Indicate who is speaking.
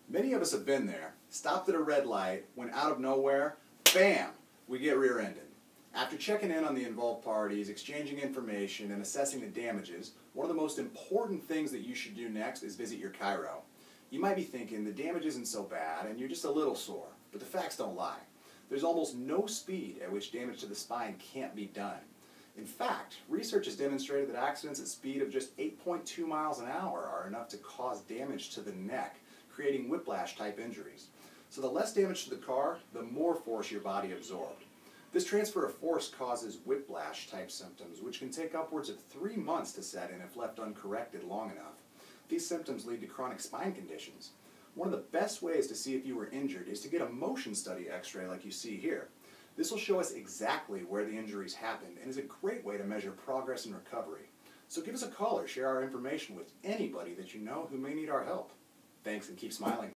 Speaker 1: Many of us have been there, stopped at a red light, when out of nowhere, bam, we get rear-ended. After checking in on the involved parties, exchanging information, and assessing the damages, one of the most important things that you should do next is visit your chiro. You might be thinking the damage isn't so bad and you're just a little sore, but the facts don't lie. There's almost no speed at which damage to the spine can't be done. In fact, research has demonstrated that accidents at speed of just 8.2 miles an hour are enough to cause damage to the neck, creating whiplash-type injuries. So the less damage to the car, the more force your body absorbed. This transfer of force causes whiplash-type symptoms, which can take upwards of 3 months to set in if left uncorrected long enough. These symptoms lead to chronic spine conditions. One of the best ways to see if you were injured is to get a motion study x-ray like you see here. This will show us exactly where the injuries happened and is a great way to measure progress and recovery. So give us a call or share our information with anybody that you know who may need our help. Thanks and keep smiling.